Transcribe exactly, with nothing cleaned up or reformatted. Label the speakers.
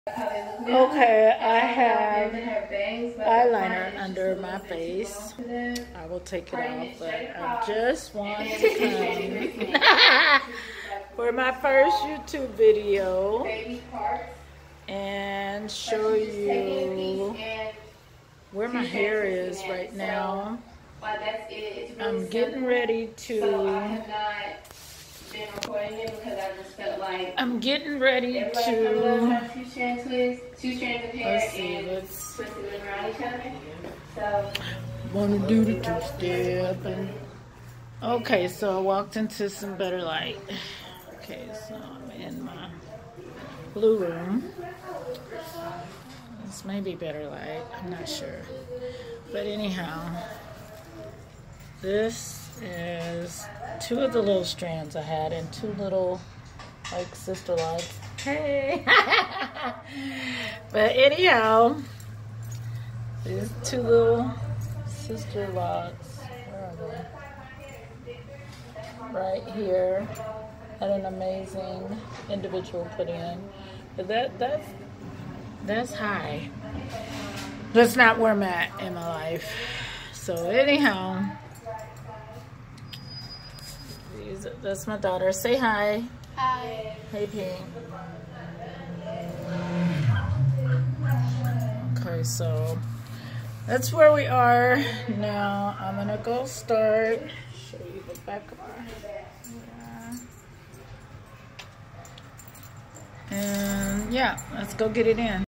Speaker 1: Okay, I have eyeliner under my face. I will take it off, but I just want to come for my first YouTube video and show you where my hair is right now. I'm getting ready to I'm getting ready to let's see, let's wanna do the two-step and okay, so I walked into some better light. Okay, so I'm in my blue room. This may be better light, I'm not sure. But anyhow, this is two of the little strands I had and two little like sister locks. Hey! But anyhow, these two little sister locks, where are they? Right here. Had an amazing individual put in. But that that's that's high. That's not where I'm at in my life. So anyhow, these, that's my daughter. Say hi.
Speaker 2: Hi.
Speaker 1: Hey, Pink. Okay, so that's where we are now. I'm gonna go start. Show you the back of our hair. And yeah, let's go get it in.